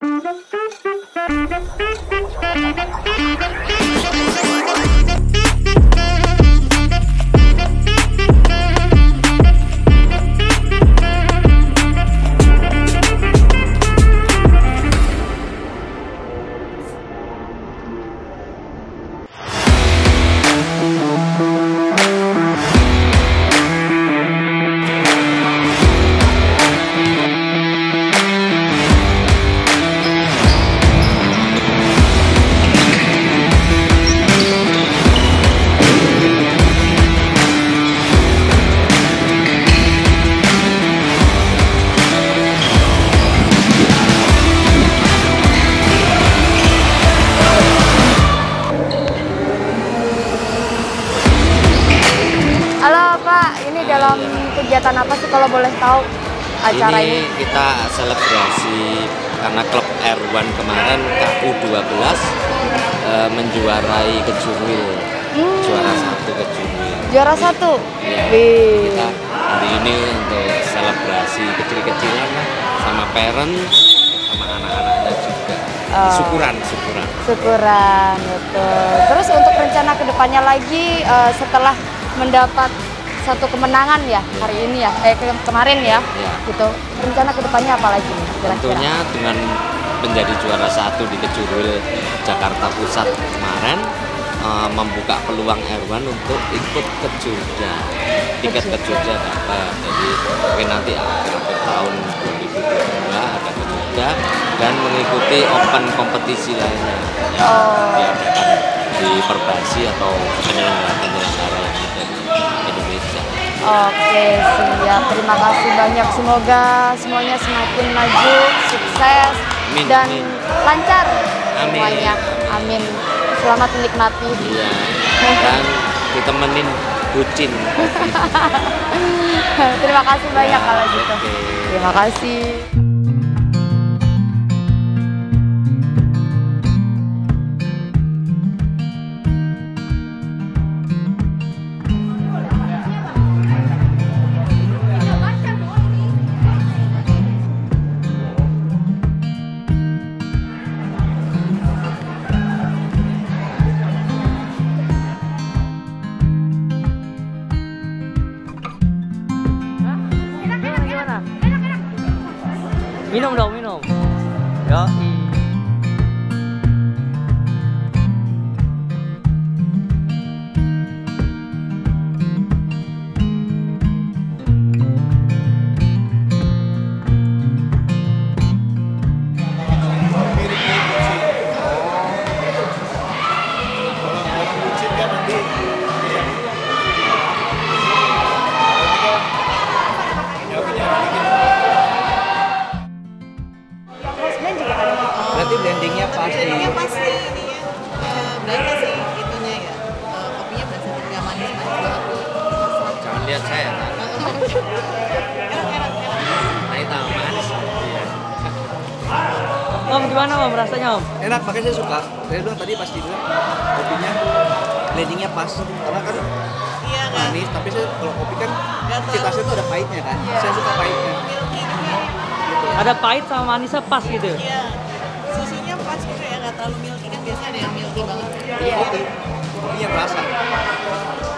Dalam kegiatan apa sih kalau boleh tahu acara ini? Kita selebrasi karena klub R1 kemarin KU12 menjuarai Kejurwil, juara 1 Kejurwil. Juara 1? Ya, kita hari ini untuk selebrasi kecil-kecilan sama parent, sama anak-anaknya juga. Syukuran. Syukuran, betul. Terus untuk rencana kedepannya lagi setelah mendapat satu kemenangan ya hari ini ya, kemarin ya, gitu. Rencana kedepannya apa lagi nih kira-kira? Tentunya dengan menjadi juara 1 di Kejurwil Jakarta Pusat kemarin membuka peluang R1 untuk ikut ke Jogja. Tiket ke Jogja dapat. Jadi mungkin nanti akhir tahun 2022 ada ke Jogja dan mengikuti open kompetisi lainnya yang diadakan di Perbasi atau penyelenggara yang ada di Indonesia. Oke, siap. Terima kasih banyak. Semoga semuanya semakin maju, sukses, dan lancar semuanya. Amin. Selamat menikmati. Iya. Dan ditemenin bucin. Terima kasih banyak kalau gitu. Terima kasih. Minum dong, minum. Yoi. Berarti blendingnya pasti. Blendingnya pasti ini ya. Berapa sih itunya ya? Kopinya berasa nggak manis-manis banget. Jangan lihat saya. Enak. Nah itu manis. Iya. Om, gimana Om rasanya Om? Enak, makanya saya suka. Saya bilang tadi pasti bilang kopinya blendingnya pas. Karena kan Iya kan? manis, tapi saya kalau kopi kan Nggak tahu. citasnya tuh ada pahitnya kan. Iya. Saya suka pahitnya. Milky juga. Ada pahit sama manisnya pas gitu. Iya. Susunya pas gitu ya, nggak terlalu milky kan biasanya ada yang milky banget. Kopinya berasa.